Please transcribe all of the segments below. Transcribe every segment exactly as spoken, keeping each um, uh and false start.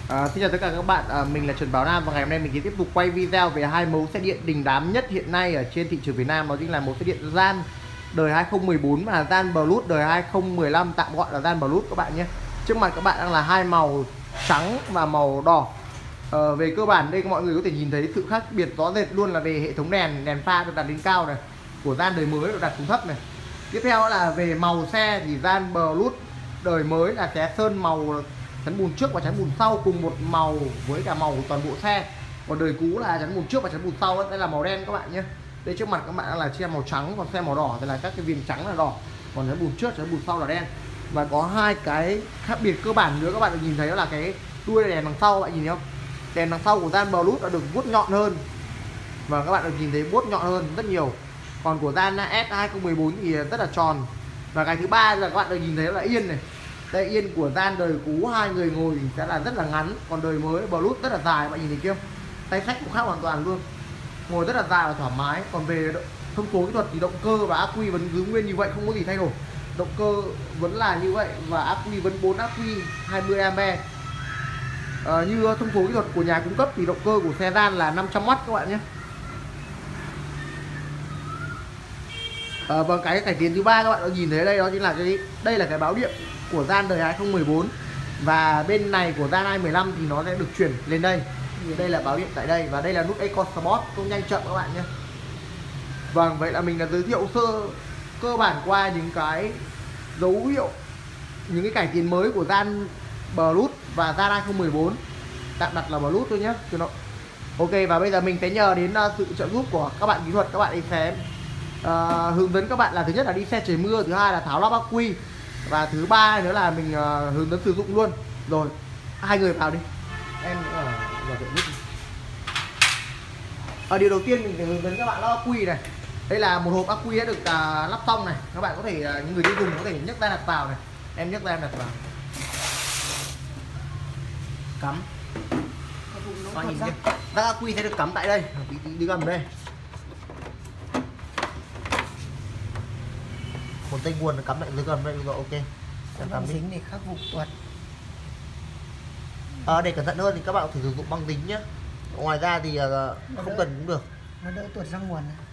À, xin chào tất cả các bạn, à, mình là Trần Bảo Nam và ngày hôm nay mình sẽ tiếp tục quay video về hai mẫu xe điện đình đám nhất hiện nay ở trên thị trường Việt Nam, đó chính là một xe điện gian đời hai không một bốn và gian Bluetooth đời hai không một lăm, tạm gọi là gian Bluetooth các bạn nhé. Trước mặt các bạn đang là hai màu trắng và màu đỏ. À, về cơ bản đây mọi người có thể nhìn thấy sự khác biệt rõ rệt luôn là về hệ thống đèn, đèn pha được đặt lên cao này, của gian đời mới được đặt xuống thấp này. Tiếp theo là về màu xe thì gian Bluetooth đời mới là sẽ sơn màu chắn bùn trước và chắn bùn sau cùng một màu với cả màu của toàn bộ xe. Còn đời cũ là chắn bùn trước và chắn bùn sau đây là màu đen các bạn nhé. Đây trước mặt các bạn là xe màu trắng, còn xe màu đỏ thì là các cái viền trắng là đỏ, còn chắn bùn trước chắn bùn sau là đen. Và có hai cái khác biệt cơ bản nữa các bạn được nhìn thấy, đó là cái đuôi đèn đằng sau, các bạn nhìn thấy không? Đèn đằng sau của gian Bluetooth đã được vuốt nhọn hơn và các bạn được nhìn thấy vuốt nhọn hơn rất nhiều. Còn của gian S hai không một bốn thì rất là tròn. Và cái thứ ba là các bạn được nhìn thấy là yên này. Đây, yên của gian đời cũ hai người ngồi thì sẽ là rất là ngắn, còn đời mới Bluetooth rất là dài, bạn nhìn thấy chưa? Tay sách cũng khác hoàn toàn luôn, ngồi rất là dài và thoải mái. Còn về thông số kỹ thuật thì động cơ và ắc quy vẫn giữ nguyên như vậy, không có gì thay đổi. Động cơ vẫn là như vậy và ắc quy vẫn bốn ắc quy hai mươi am pe. À, như thông số kỹ thuật của nhà cung cấp thì động cơ của xe gian là năm trăm oát các bạn nhé. À, và cái cải tiến thứ ba các bạn đã nhìn thấy đây, đó chính là cái đây là cái báo điện của gian đời hai không một bốn, và bên này của gian hai không một lăm thì nó sẽ được chuyển lên đây. Thì đây là báo điện tại đây, và đây là nút Eco Sport không nhanh chậm các bạn nhé. Vâng, vậy là mình đã giới thiệu sơ cơ bản qua những cái dấu hiệu, những cái cải tiến mới của gian Bluetooth và gian hai không một bốn, tạm đặt là Bluetooth thôi nhé. Ok, và bây giờ mình sẽ nhờ đến uh, sự trợ giúp của các bạn kỹ thuật, các bạn ấy sẽ uh, hướng dẫn các bạn là thứ nhất là đi xe trời mưa, thứ hai là tháo lắp ắc quy, và thứ ba nữa là mình uh, hướng dẫn sử dụng luôn. Rồi, hai người vào đi, em ở vào trợ giúp. Ở điều đầu tiên mình phải hướng dẫn các bạn lắp ắc quy này. Đây là một hộp ắc quy đã được uh, lắp xong này, các bạn có thể uh, những người tiêu dùng có thể nhấc ra đặt vào này, em nhấc ra em đặt vào, cắm. Các nhìn kia, rác ắc quy sẽ được cắm tại đây, đi, đi, đi gầm đây. Một dây nguồn cắm lại dưới gầm đây rồi, ok. Băng dính thì khắc phục tuột. À, để cẩn thận hơn thì các bạn có thể sử dụng băng dính nhé. Ngoài ra thì uh, không đỡ, cần cũng được. Nó đỡ tuột ra nguồn này.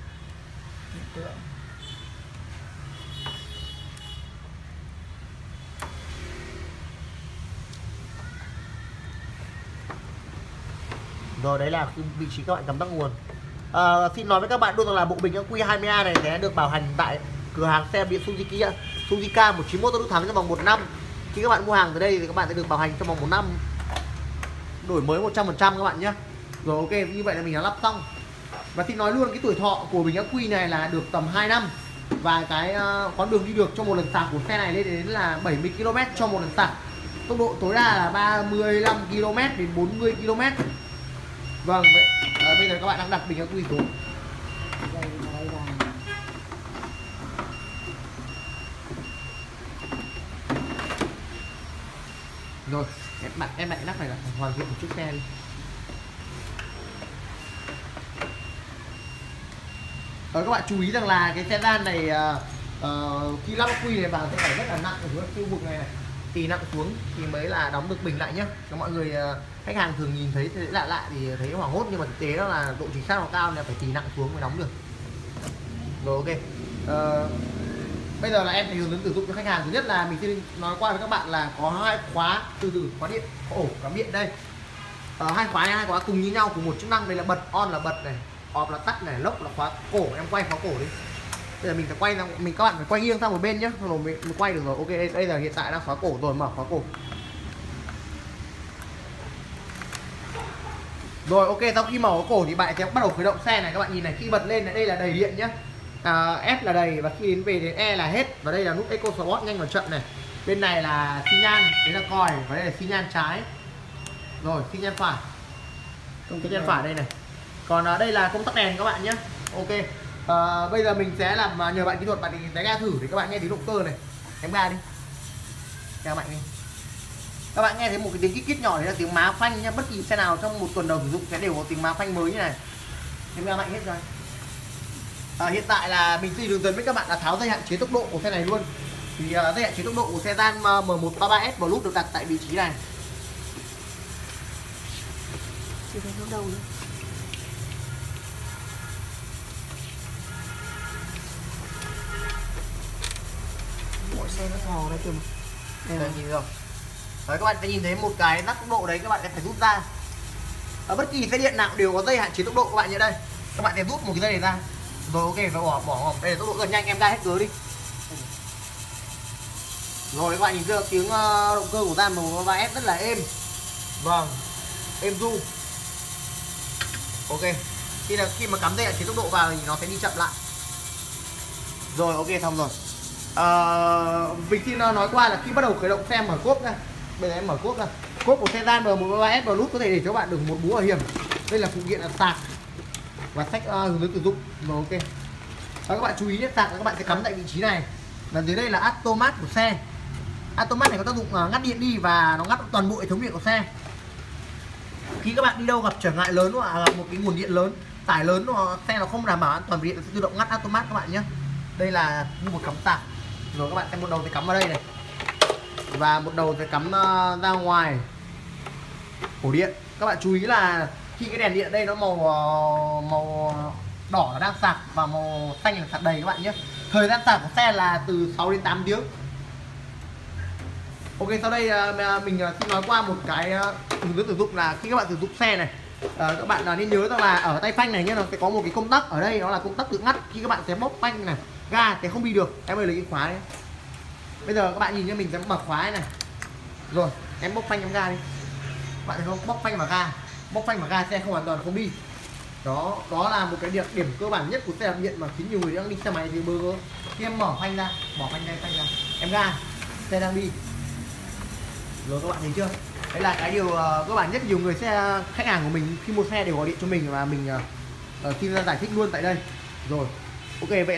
Rồi, đấy là vị trí các bạn cắm tắc nguồn. À, xin nói với các bạn luôn là bộ bình ắc quy hai mươi A này sẽ được bảo hành tại cửa hàng xe điện Suzuki Suzuka một chín mốt Tôn Đức Thắng trong vòng một năm. Khi các bạn mua hàng từ đây thì các bạn sẽ được bảo hành trong vòng một năm, đổi mới một trăm phần trăm các bạn nhé. Rồi, ok, như vậy là mình đã lắp xong. Và xin nói luôn cái tuổi thọ của bình ắc quy này là được tầm hai năm. Và cái uh, con đường đi được cho một lần sạc của xe này lên đến là bảy mươi ki lô mét cho một lần sạc. Tốc độ tối đa là ba mươi lăm ki lô mét đến bốn mươi ki lô mét. Vâng, vậy à, bây giờ các bạn đang đặt bình ắc quy xuống. Rồi, em bạn em lại nắp này là hoàn thiện một chiếc xe đi. Ờ, các bạn chú ý rằng là cái xe gian này uh, uh, khi lắp ắc quy này vào sẽ phải rất là nặng ở khu vực này này. Thì nặng xuống thì mới là đóng được bình lại nhá. Cho mọi người uh, khách hàng thường nhìn thấy thì lạ lạ thì thấy hoảng hốt, nhưng mà thực tế đó là độ chính xác nó cao nên phải tì nặng xuống mới đóng được. Rồi, ok. Uh, bây giờ là em phải hướng dẫn sử dụng cho khách hàng. Thứ nhất là mình xin nói qua với các bạn là có hai khóa, từ từ khóa điện, có ổ cắm điện đây. Uh, hai khóa này, hai khóa cùng như nhau, cùng một chức năng. Đây là bật on là bật này, off là tắt này, lock là khóa cổ. Em quay khóa cổ đi. Bây giờ mình phải quay ra, mình các bạn phải quay nghiêng sang một bên nhé, rồi mình, mình quay được rồi. Ok, đây, đây là hiện tại đang khóa cổ rồi, mở khóa cổ. Rồi, ok, sau khi mở khóa cổ thì bạn sẽ bắt đầu khởi động xe này. Các bạn nhìn này, khi bật lên này, đây là đầy điện nhé. À, F là đầy, và khi đến về đến E là hết. Và đây là nút Eco Sport nhanh và chậm này. Bên này là xi nhan, đấy là còi, và đây là xi nhan trái. Rồi, xi nhan phải, xi nhan phải đây này. Còn à, đây là công tắc đèn các bạn nhé. Ok. À, bây giờ mình sẽ làm nhờ bạn kỹ thuật, bạn thì đánh ga thử để các bạn nghe tiếng động cơ này. Em ga đi, ga mạnh đi. Các bạn nghe thấy một cái tiếng kít kít nhỏ đấy là tiếng má phanh nhá. Bất kỳ xe nào trong một tuần đầu sử dụng sẽ đều có tiếng má phanh mới như này. Em ga mạnh hết rồi. À, hiện tại là mình xin hướng dẫn với các bạn là tháo dây hạn chế tốc độ của xe này luôn. Thì uh, dây hạn chế tốc độ của xe gian M một ba ba S Bluetooth được đặt tại vị trí này. chưa thấy nó đâu nữa. Mỗi xe nó thò ra kìa mà. Đây là nhìn thấy không? Đấy, các bạn sẽ nhìn thấy một cái nắp tốc độ đấy, các bạn sẽ phải rút ra. Ở bất kỳ xe điện nào đều có dây hạn chế tốc độ các bạn như đây. Các bạn sẽ rút một cái dây này ra. Rồi ok, phải bỏ bỏ hỏng. Đây là tốc độ rất nhanh, em ga hết cửa đi. Rồi các bạn nhìn chưa, tiếng uh, động cơ của Ram một ba S rất là êm. Vâng, êm du. Ok, khi là khi mà cắm dây hạn chế tốc độ vào thì nó sẽ đi chậm lại. Rồi ok, xong rồi. Uh, mình xin nói qua là khi bắt đầu khởi động xe mở cốp ra. Bây giờ em mở cốp ra. Cốp của xe Ram M một ba S Bluetooth có thể để cho bạn được một mũ bảo hiểm. Đây là phụ kiện là sạc và sách uh, hướng dẫn sử dụng. Rồi ok. Đó, các bạn chú ý nhé, sạc các bạn sẽ cắm tại vị trí này. Và dưới đây là automat của xe. Automat này có tác dụng uh, ngắt điện đi và nó ngắt toàn bộ hệ thống điện của xe. Khi các bạn đi đâu gặp trở ngại lớn hoặc gặp một cái nguồn điện lớn, tải lớn hoặc xe nó không đảm bảo an toàn về điện sẽ tự động ngắt automat các bạn nhé. Đây là như một cắm sạc. Rồi các bạn xem một đầu thì cắm vào đây này và một đầu thì cắm uh, ra ngoài ổ điện. Các bạn chú ý là khi cái đèn điện ở đây nó màu uh, màu đỏ là đang sạc và màu xanh là sạc đầy các bạn nhé. Thời gian sạc của xe là từ sáu đến tám tiếng. Ok, sau đây uh, mình uh, xin nói qua một cái uh, hướng dẫn sử dụng là khi các bạn sử dụng xe này, uh, các bạn uh, nên nhớ rằng là ở tay phanh này nhé, nó sẽ có một cái công tắc ở đây, nó là công tắc tự ngắt. Khi các bạn sẽ bóp phanh này, ga thì không đi được. Em ơi lấy cái khóa đấy. Bây giờ các bạn nhìn cho mình sẽ mở khóa này. Rồi, em bóp phanh em ga đi. Bạn thấy không? Bóp phanh và ga. Bóp phanh và ga xe không hoàn toàn không đi. Đó, đó là một cái điểm, điểm cơ bản nhất của xe đạp điện mà khiến nhiều người đang đi xe máy thì bơ vơ. Khi em mở phanh ra, bỏ phanh ra, phanh ra, em ga, xe đang đi. Rồi các bạn thấy chưa? Đấy là cái điều uh, cơ bản nhất. Nhiều người xe khách hàng của mình khi mua xe đều gọi điện cho mình và mình uh, uh, xin ra giải thích luôn tại đây. Rồi, ok vậy.